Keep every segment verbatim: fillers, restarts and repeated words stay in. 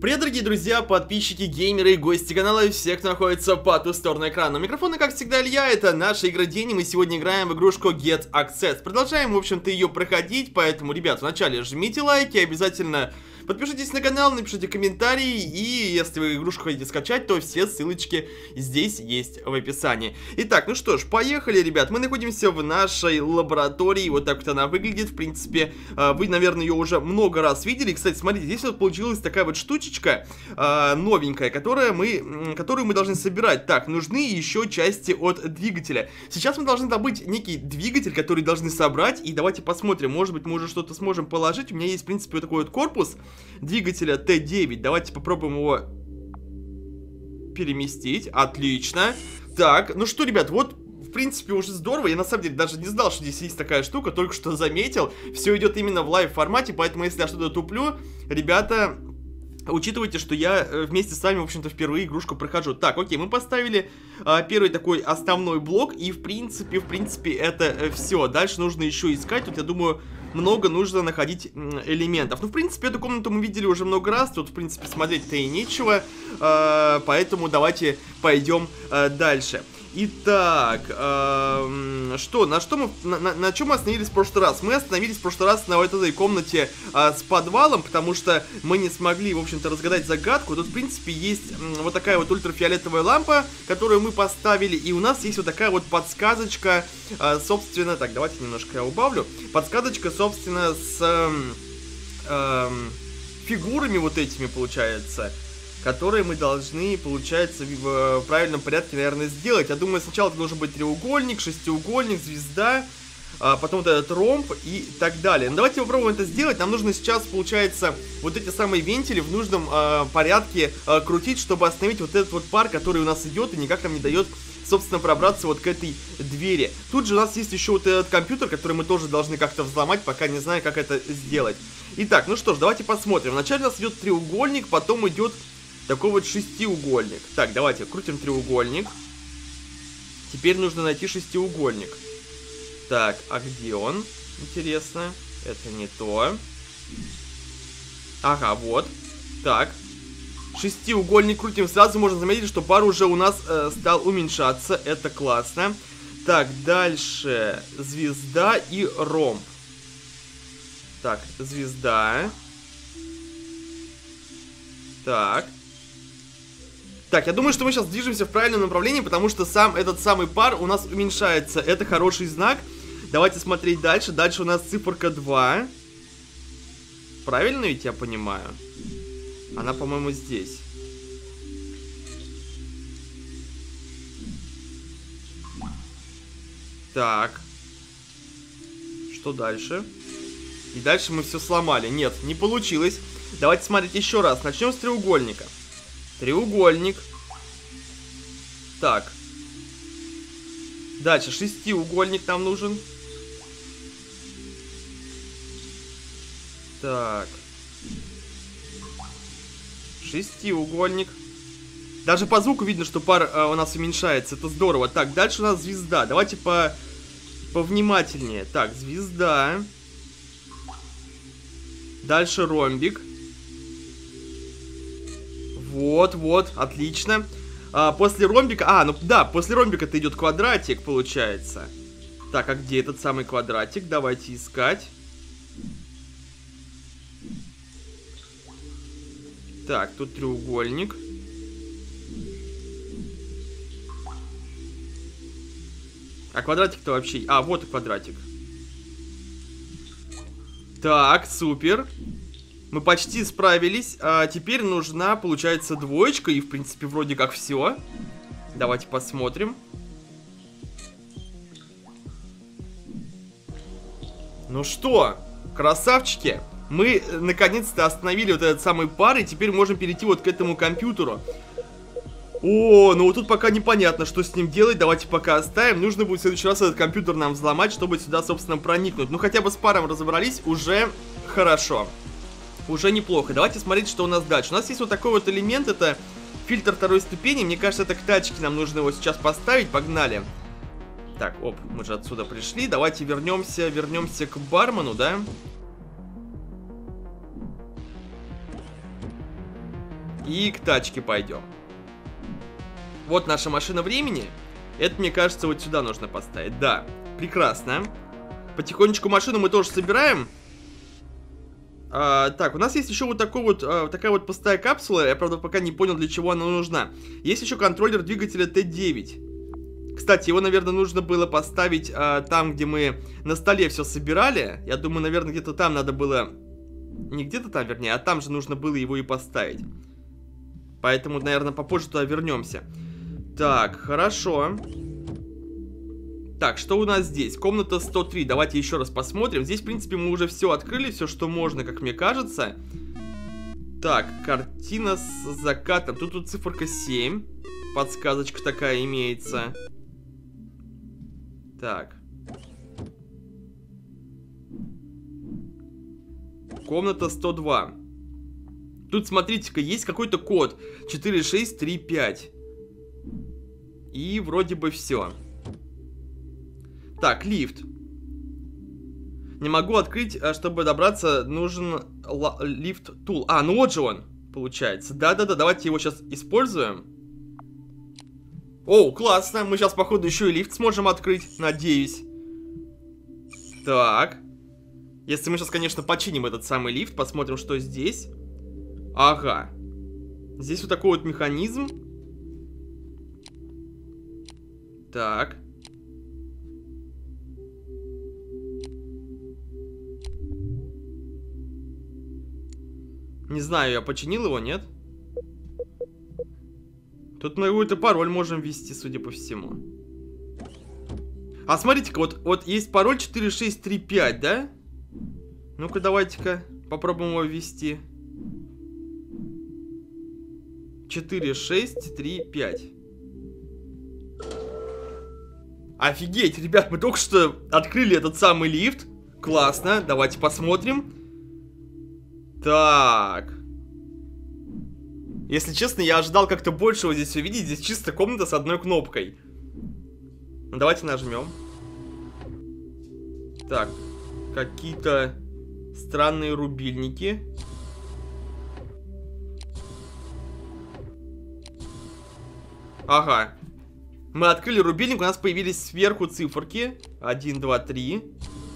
Привет, дорогие друзья, подписчики, геймеры и гости канала и все, кто находится по ту сторону экрана. У микрофона, как всегда, Илья, это наша игра день, и мы сегодня играем в игрушку Get Access. Продолжаем, в общем-то, ее проходить, поэтому, ребят, вначале жмите лайки, обязательно подпишитесь на канал, напишите комментарии, и если вы игрушку хотите скачать, то все ссылочки здесь есть в описании. Итак, ну что ж, поехали, ребят, мы находимся в нашей лаборатории, вот так вот она выглядит, в принципе, вы, наверное, ее уже много раз видели. Кстати, смотрите, здесь вот получилась такая вот штучечка новенькая, которая мы, которую мы должны собирать. Так, нужны еще части от двигателя. Сейчас мы должны добыть некий двигатель, который должны собрать, и давайте посмотрим, может быть, мы уже что-то сможем положить. У меня есть, в принципе, вот такой вот корпус двигателя Т девять. Давайте попробуем его переместить. Отлично. Так, ну что, ребят, вот, в принципе, уже здорово. Я, на самом деле, даже не знал, что здесь есть такая штука. Только что заметил. Все идет именно в лайв-формате, поэтому, если я что-то туплю, ребята, учитывайте, что я вместе с вами, в общем-то, впервые игрушку прохожу. Так, окей, мы поставили а, первый такой основной блок. И, в принципе, в принципе, это все. Дальше нужно еще искать. Тут, я думаю, много нужно находить элементов. Ну, в принципе, эту комнату мы видели уже много раз. Тут, в принципе, смотреть-то и нечего. э, Поэтому давайте пойдем э, дальше. Итак, э, что, на что мы, на, на, на чем мы остановились в прошлый раз? Мы остановились в прошлый раз на вот этой комнате э, с подвалом, потому что мы не смогли, в общем-то, разгадать загадку. Тут, в принципе, есть э, вот такая вот ультрафиолетовая лампа, которую мы поставили, и у нас есть вот такая вот подсказочка, э, собственно, так, давайте немножко я убавлю. Подсказочка, собственно, с э, э, фигурами вот этими, получается, которые мы должны, получается, в правильном порядке, наверное, сделать. Я думаю, сначала это должен быть треугольник, шестиугольник, звезда, а потом вот этот ромб и так далее. Но давайте попробуем это сделать. Нам нужно сейчас, получается, вот эти самые вентили в нужном э, порядке э, крутить, чтобы остановить вот этот вот пар, который у нас идет и никак нам не дает, собственно, пробраться вот к этой двери. Тут же у нас есть еще вот этот компьютер, который мы тоже должны как-то взломать, пока не знаю, как это сделать. Итак, ну что ж, давайте посмотрим. Вначале у нас идет треугольник, потом идет такой вот шестиугольник. Так, давайте крутим треугольник. Теперь нужно найти шестиугольник. Так, а где он? Интересно. Это не то. Ага, вот. Так. Шестиугольник крутим. Сразу можно заметить, что пар уже у нас э, стал уменьшаться. Это классно. Так, дальше звезда и ромб. Так, звезда. Так. Так, я думаю, что мы сейчас движемся в правильном направлении, потому что сам этот самый пар у нас уменьшается. Это хороший знак. Давайте смотреть дальше. Дальше у нас циферка два. Правильно ведь я понимаю? Она, по-моему, здесь. Так. Что дальше? И дальше мы все сломали. Нет, не получилось. Давайте смотреть еще раз. Начнем с треугольника. Треугольник. Так. Дальше шестиугольник нам нужен. Так. Шестиугольник. Даже по звуку видно, что пар э, у нас уменьшается. Это здорово. Так, дальше у нас звезда. Давайте по повнимательнее. Так, звезда. Дальше ромбик. Вот, вот, отлично. а, После ромбика, а, ну да, после ромбика-то идет квадратик, получается. Так, а где этот самый квадратик? Давайте искать. Так, тут треугольник. А квадратик-то вообще... А, вот и квадратик. Так, супер. Мы почти справились. А теперь нужна, получается, двоечка. И, в принципе, вроде как все. Давайте посмотрим. Ну что, красавчики. Мы, наконец-то, остановили вот этот самый пар. И теперь можем перейти вот к этому компьютеру. О, ну вот тут пока непонятно, что с ним делать. Давайте пока оставим. Нужно будет в следующий раз этот компьютер нам взломать, чтобы сюда, собственно, проникнуть. Ну, хотя бы с паром разобрались. Уже хорошо. Уже неплохо. Давайте смотреть, что у нас дальше. У нас есть вот такой вот элемент. Это фильтр второй ступени. Мне кажется, это к тачке. Нам нужно его сейчас поставить. Погнали. Так, оп, мы же отсюда пришли. Давайте вернемся, вернемся к бармену, да? И к тачке пойдем. Вот наша машина времени. Это, мне кажется, вот сюда нужно поставить. Да, прекрасно. Потихонечку машину мы тоже собираем. А, так, у нас есть еще вот, такой вот а, такая вот пустая капсула. Я, правда, пока не понял, для чего она нужна. Есть еще контроллер двигателя Т девять. Кстати, его, наверное, нужно было поставить а, там, где мы на столе все собирали. Я думаю, наверное, где-то там надо было... Не где-то там, вернее, а там же нужно было его и поставить. Поэтому, наверное, попозже туда вернемся. Так, хорошо. Так, что у нас здесь? Комната сто три. Давайте еще раз посмотрим. Здесь, в принципе, мы уже все открыли, все, что можно, как мне кажется. Так, картина с закатом. Тут вот циферка семь. Подсказочка такая имеется. Так. Комната сто два. Тут, смотрите-ка, есть какой-то код. четыре шесть три пять. И вроде бы все. Так, лифт. Не могу открыть, чтобы добраться, нужен лифт тул. А, ну вот же он, получается. Да-да-да, давайте его сейчас используем. О, классно, мы сейчас, походу, еще и лифт сможем открыть, надеюсь. Так. Если мы сейчас, конечно, починим этот самый лифт, посмотрим, что здесь. Ага. Здесь вот такой вот механизм. Так. Не знаю, я починил его, нет? Тут мы какой-то пароль можем ввести, судя по всему. А смотрите-ка, вот, вот есть пароль четыре шесть три пять, да? Ну-ка, давайте-ка попробуем его ввести. четыре шесть три пять. Офигеть, ребят, мы только что открыли этот самый лифт. Классно, давайте посмотрим. Так. Если честно, я ожидал как-то большего здесь увидеть. Здесь чисто комната с одной кнопкой. Ну, давайте нажмем. Так. Какие-то странные рубильники. Ага. Мы открыли рубильник, у нас появились сверху циферки. один, два, три.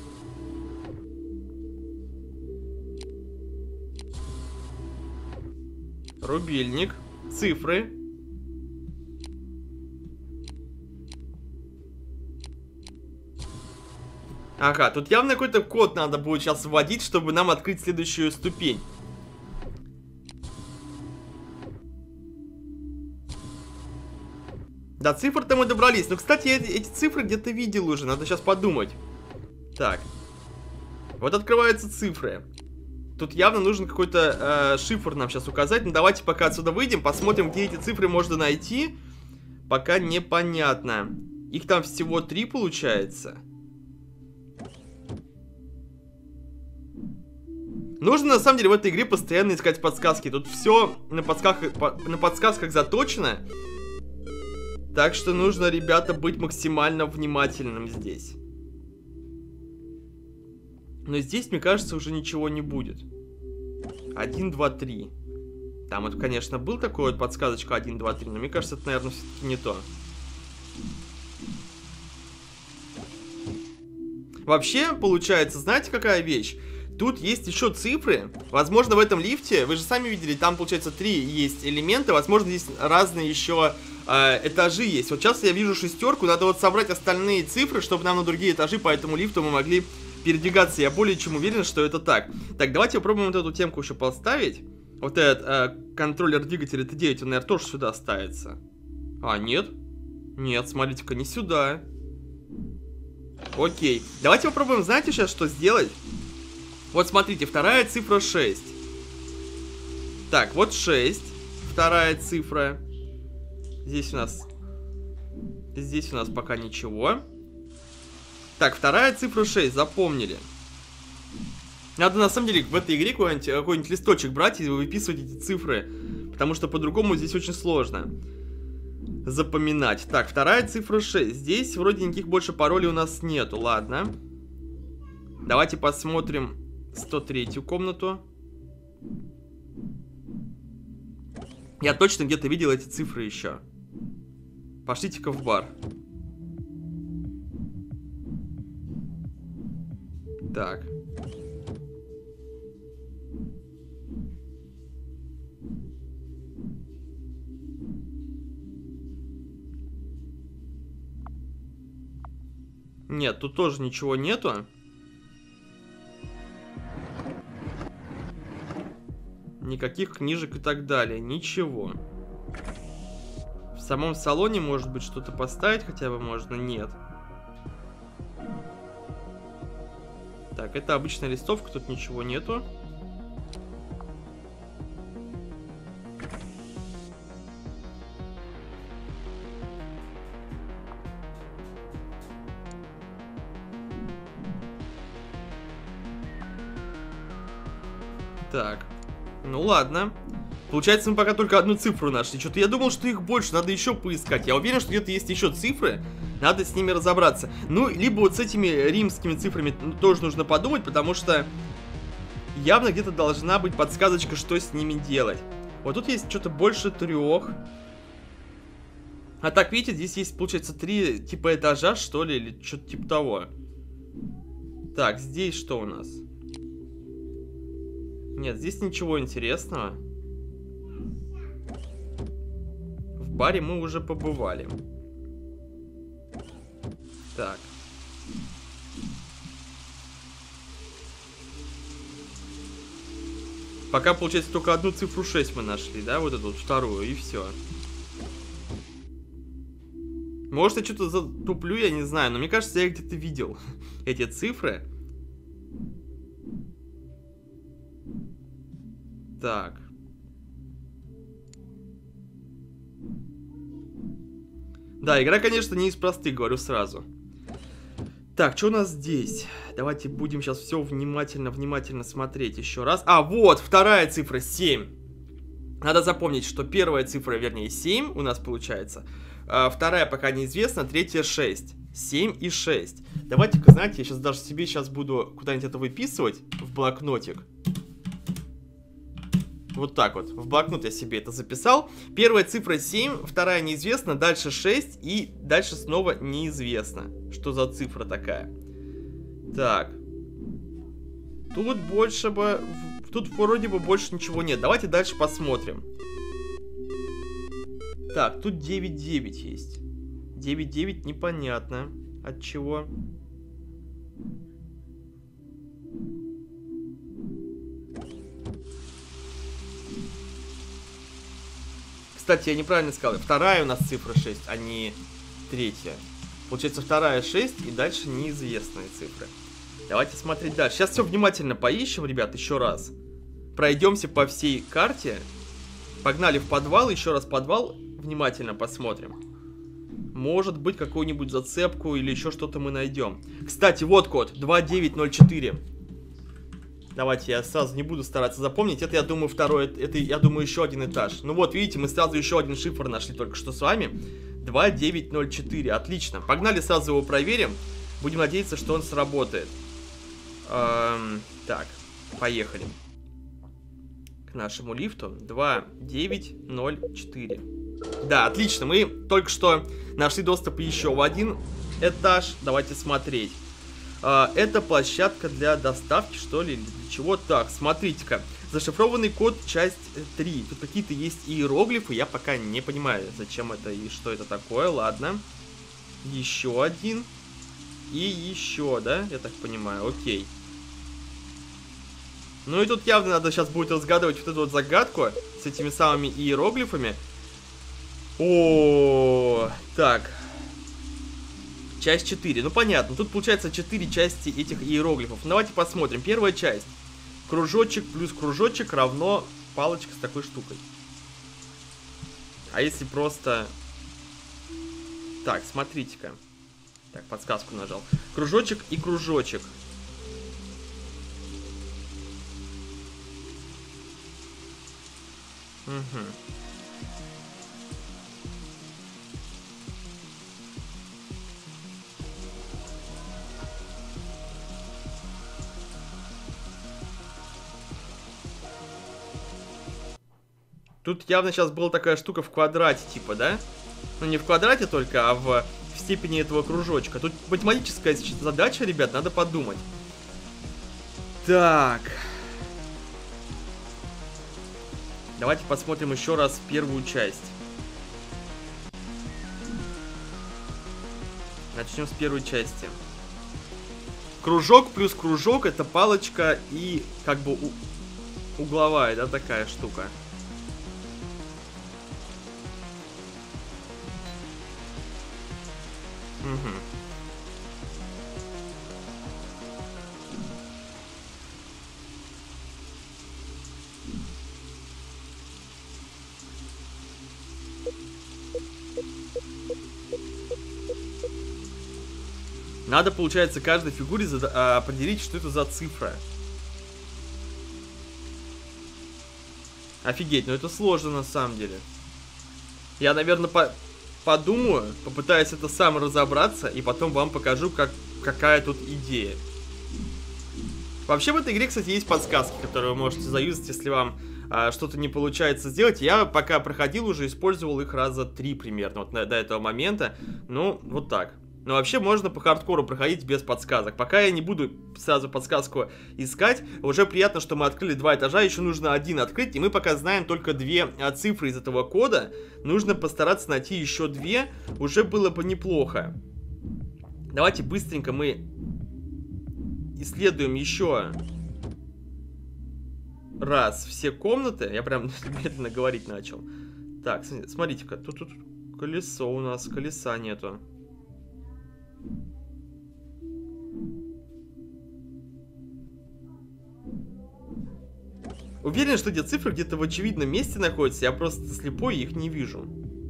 Рубильник. Цифры. Ага, тут явно какой-то код надо будет сейчас вводить, чтобы нам открыть следующую ступень. До цифр-то мы добрались. Но, кстати, я эти цифры где-то видел уже. Надо сейчас подумать. Так. Вот открываются цифры. Тут явно нужен какой-то э, шифр нам сейчас указать. Ну, давайте пока отсюда выйдем, посмотрим, где эти цифры можно найти. Пока непонятно. Их там всего три, получается. Нужно, на самом деле, в этой игре постоянно искать подсказки. Тут все на подсказках, на подсказках заточено. Так что нужно, ребята, быть максимально внимательным здесь. Но здесь, мне кажется, уже ничего не будет. один, два, три. Там вот, конечно, был такой вот подсказочка один, два, три. Но мне кажется, это, наверное, все-таки не то. Вообще, получается, знаете, какая вещь? Тут есть еще цифры. Возможно, в этом лифте, вы же сами видели, там, получается, три есть элемента. Возможно, здесь разные еще э, этажи есть. Вот сейчас я вижу шестерку. Надо вот собрать остальные цифры, чтобы нам на другие этажи по этому лифту мы могли передвигаться. Я более чем уверен, что это так. Так, давайте попробуем вот эту темку еще поставить. Вот этот э, контроллер двигателя Т девять, он, наверное, тоже сюда ставится. А, нет. Нет, смотрите-ка, не сюда. Окей. Давайте попробуем, знаете, сейчас что сделать? Вот смотрите, вторая цифра шесть. Так, вот шесть. Вторая цифра. Здесь у нас... Здесь у нас пока ничего. Так, вторая цифра шесть, запомнили. Надо, на самом деле, в этой игре какой-нибудь какой-нибудь листочек брать и выписывать эти цифры. Потому что по-другому здесь очень сложно запоминать. Так, вторая цифра шесть. Здесь вроде никаких больше паролей у нас нету, ладно. Давайте посмотрим сто третью комнату. Я точно где-то видел эти цифры еще. Пошлите-ка в бар. Так. Нет, тут тоже ничего нету. Никаких книжек и так далее. Ничего. В самом салоне, может быть, что-то поставить хотя бы можно? Нет. Так, это обычная листовка, тут ничего нету. Так, ну ладно. Получается, мы пока только одну цифру нашли. Что-то я думал, что их больше, надо еще поискать. Я уверен, что где-то есть еще цифры. Надо с ними разобраться. Ну, либо вот с этими римскими цифрами тоже нужно подумать, потому что явно где-то должна быть подсказочка, что с ними делать. Вот тут есть что-то больше трех. А так, видите, здесь есть, получается, три типа этажа, что ли, или что-то типа того. Так, здесь что у нас? Нет, здесь ничего интересного. В баре мы уже побывали. Так. Пока, получается, только одну цифру шесть мы нашли, да? Вот эту вот вторую, и все. Может, я что-то затуплю, я не знаю. Но мне кажется, я где-то видел эти цифры. Так. Да, игра, конечно, не из простых, говорю сразу. Так, что у нас здесь? Давайте будем сейчас все внимательно-внимательно смотреть еще раз. А, вот, вторая цифра, семь. Надо запомнить, что первая цифра, вернее, семь у нас получается. А вторая пока неизвестна, третья шесть. семь и шесть. Давайте-ка, знаете, я сейчас даже себе сейчас буду куда-нибудь это выписывать в блокнотик. Вот так вот, в блокнот я себе это записал. Первая цифра семь, вторая неизвестна, дальше шесть и дальше снова неизвестно. Что за цифра такая? Так. Тут больше бы... Тут вроде бы больше ничего нет. Давайте дальше посмотрим. Так, тут девять девять есть. девять девять непонятно. От чего? Кстати, я неправильно сказал. Вторая у нас цифра шесть, а не третья. Получается, вторая шесть и дальше неизвестные цифры. Давайте смотреть дальше. Сейчас все внимательно поищем, ребят, еще раз. Пройдемся по всей карте. Погнали в подвал, еще раз подвал. Внимательно посмотрим. Может быть, какую-нибудь зацепку или еще что-то мы найдем. Кстати, вот код два девять ноль четыре. Давайте я сразу не буду стараться запомнить. Это, я думаю, второй, это, я думаю, еще один этаж. Ну вот, видите, мы сразу еще один шифр нашли только что с вами. два девять ноль четыре, отлично. Погнали, сразу его проверим. Будем надеяться, что он сработает. Эм, так, поехали. К нашему лифту. два девять ноль четыре. Да, отлично, мы только что нашли доступ еще в один этаж. Давайте смотреть. Uh, это площадка для доставки, что ли, для чего? Так, смотрите-ка. Зашифрованный код, часть три. Тут какие-то есть иероглифы, я пока не понимаю, зачем это и что это такое. Ладно. Еще один. И еще, да? Я так понимаю, окей. Ну и тут явно надо сейчас будет разгадывать вот эту вот загадку с этими самыми иероглифами. О, так. Часть четыре. Ну понятно, тут получается четыре части этих иероглифов. Давайте посмотрим. Первая часть. Кружочек плюс кружочек равно палочка с такой штукой. А если просто... Так, смотрите-ка. Так, подсказку нажал. Кружочек и кружочек. Угу. Тут явно сейчас была такая штука в квадрате, типа, да? Ну, не в квадрате только, а в, в степени этого кружочка. Тут математическая задача, ребят, надо подумать. Так. Давайте посмотрим еще раз первую часть. Начнем с первой части. Кружок плюс кружок — это палочка и как бы у... угловая, да, такая штука. Угу. Надо, получается, каждой фигуре зада- а, определить, что это за цифра. Офигеть, ну это сложно на самом деле. Я, наверное, по подумаю, попытаюсь это сам разобраться, и потом вам покажу, как какая тут идея. Вообще в этой игре, кстати, есть подсказки, которые вы можете заюзать, если вам а, что-то не получается сделать. Я пока проходил уже, использовал их раза три примерно, вот на, до этого момента. Ну, вот так. Но вообще можно по хардкору проходить без подсказок. Пока я не буду сразу подсказку искать. Уже приятно, что мы открыли два этажа. Еще нужно один открыть. И мы пока знаем только две а, цифры из этого кода. Нужно постараться найти еще две. Уже было бы неплохо. Давайте быстренько мы исследуем еще раз все комнаты. Я прям медленно говорить начал. Так, смотрите-ка. Тут, тут колесо у нас. Колеса нету. Уверен, что эти цифры где-то в очевидном месте находятся. Я просто слепой и их не вижу.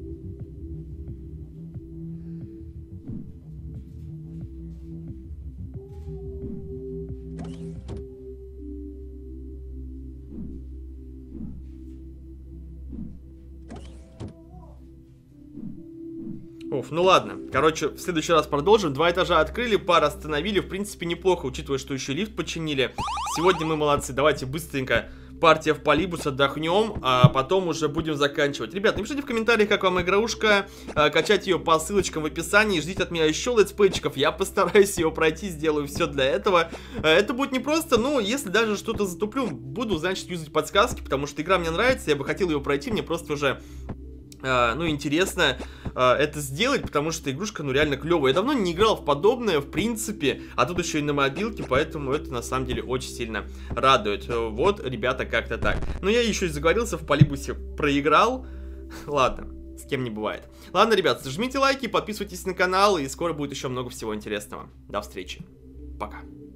Оф, ну ладно. Короче, в следующий раз продолжим. Два этажа открыли, пар остановили. В принципе, неплохо, учитывая, что еще лифт починили. Сегодня мы молодцы. Давайте быстренько партия в Полибус, отдохнем, а потом уже будем заканчивать. Ребят, напишите в комментариях, как вам игрушка. А, качать ее по ссылочкам в описании. Ждите от меня еще летсплейчиков. Я постараюсь ее пройти, сделаю все для этого. А, это будет непросто, но если даже что-то затуплю, буду, значит, юзать подсказки, потому что игра мне нравится. Я бы хотел ее пройти, мне просто уже... Uh, ну, интересно uh, это сделать, потому что игрушка, ну, реально клевая. Я давно не играл в подобное, в принципе, а тут еще и на мобилке, поэтому это, на самом деле, очень сильно радует. Uh, вот, ребята, как-то так. Но я еще и заговорился, в Полибусе проиграл. Ладно, с кем не бывает. Ладно, ребят, жмите лайки, подписывайтесь на канал, и скоро будет еще много всего интересного. До встречи. Пока.